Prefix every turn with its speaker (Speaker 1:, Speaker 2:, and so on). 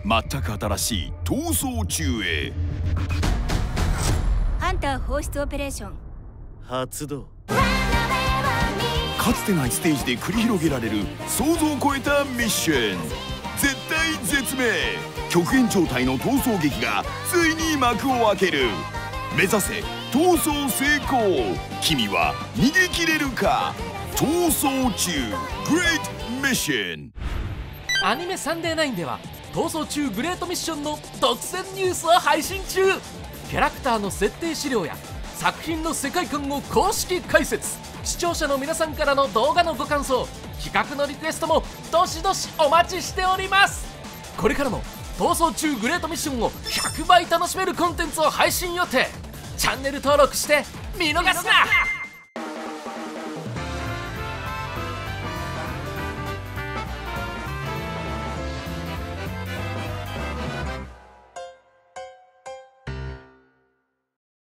Speaker 1: 全く新しい逃走中へ。
Speaker 2: ハンター放出オペレーション
Speaker 3: 発動。
Speaker 1: かつてないステージで繰り広げられる想像を超えたミッション。絶対絶命極限状態の逃走劇がついに幕を開ける。目指せ逃走成功。君は逃げ切れるか。逃走中グレートミッション。
Speaker 4: アニメサンデー9では逃走中グレートミッションの独占ニュースを配信中。キャラクターの設定資料や作品の世界観を公式解説、視聴者の皆さんからの動画のご感想、企画のリクエストもどしどしお待ちしております。これからも逃走中グレートミッションを100倍楽しめるコンテンツを配信予定。チャンネル登録して見逃すな。